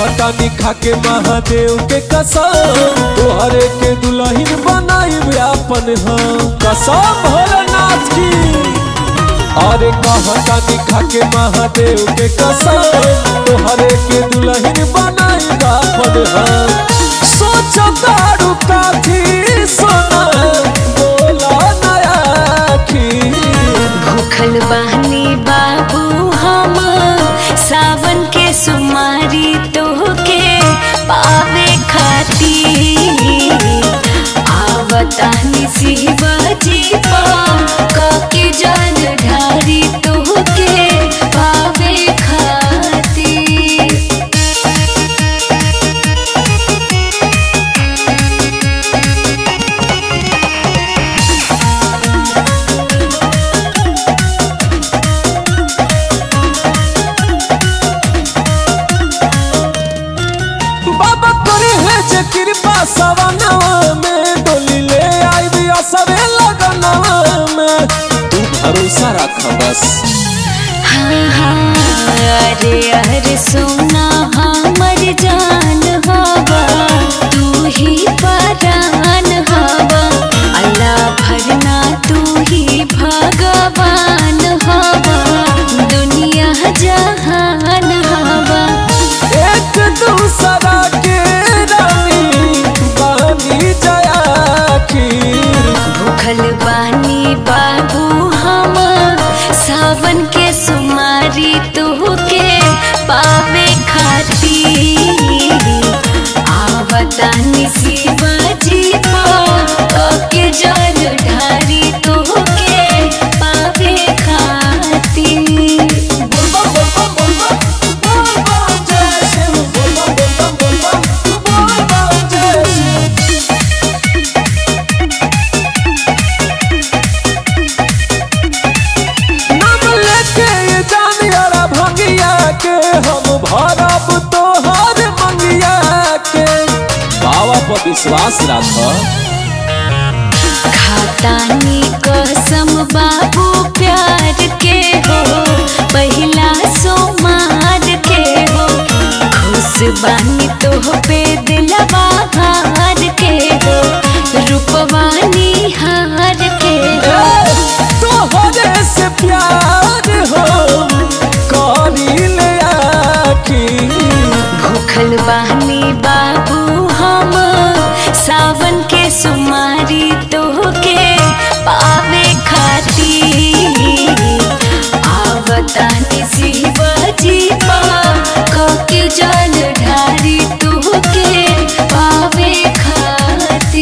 कहतानी खाके महादेव के कसम, तोहरे के दुल्हन बनाई अपन हम कसम भोलेनाथ की। अरे कहतानी खाके महादेव के कसम, तोहरे के दुल्हन बनाई अपन हम। सोचतारू काथी सोना बोला नया की। भूखल बहनी बाबू हम सावन के सुमारी तोहके पावे खाती। आवतानी शिवजी के जल ढारी तोहके पावे खाती। कृपा सवनवा में डोली ले आई दिया सबे लगनवा में, तू भरोसा रख बस। हाँ हाँ अरे अरे सोना हमर जान हवा, तू ही परान हवा। अल्लाह भरना तू ही भगवान हवा, दुनिया जहान हवा। एक दूसरा के भूखल बानी बाबू हम सावन के सुमारी तोहके पावे खाती। आवतानी शिवजी के जल ढारी तोहके पावे खाती। विश्वास रख। खातानी कसम बाबू प्यार के हो, पहला सोमार के हो। खुश बानी तोह पे दिलवा हार के हो, रूपवानी हार के हो। तोहरे से प्यार हो करी ले आखी। भूखल बानी बाबू हम सावन के सुमारी तोहके पावे खाती। आवतानी शिवजी के जल ढारी तोहके पावे खाती।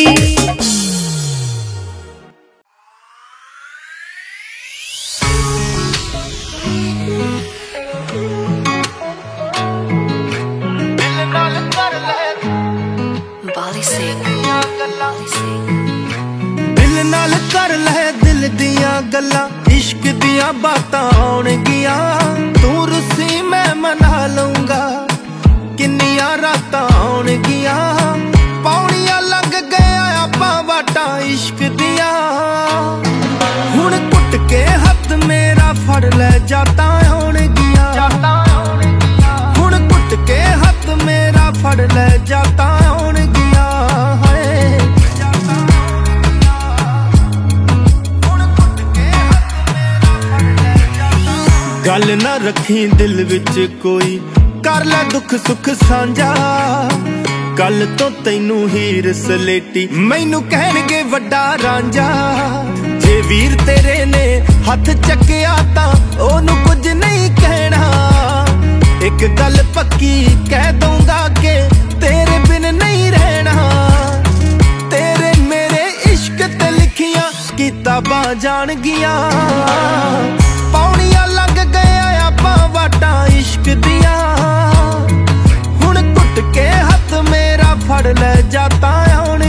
दिल नाल कर ले दिल दियां गल्लां, इश्क दियां बातां आउणगियां। तू रुसी मैं मना लूंगा, किन्नियां रातां आउणगियां। पौड़ियां लंघ गया आपां वाटां इश्क दियां। हुण कुट के हत्थ मेरा फड़ ले जातां आउणगियां। हुण कुट के हत्थ मेरा फड़ ले जातां आउणगियां। गल ना रखी दिल विच कोई, कर ले दुख सुख सांझा। कल तो तैनू हीर सलेटी, मैनू कहणगे वड्डा रांझा। जे वीर तेरे ने हथ चकिया तां ओनू कुछ नहीं कहना। एक गल पक्की कह दूंगा के तेरे बिन नहीं रहना। तेरे मेरे इश्क ते लिखियां किताबां जाणगियां। पौड़ियां लग गया आपां वाटां इश्क दियां। हुण कुट के हत्थ मेरा फड़ ले जातां आउण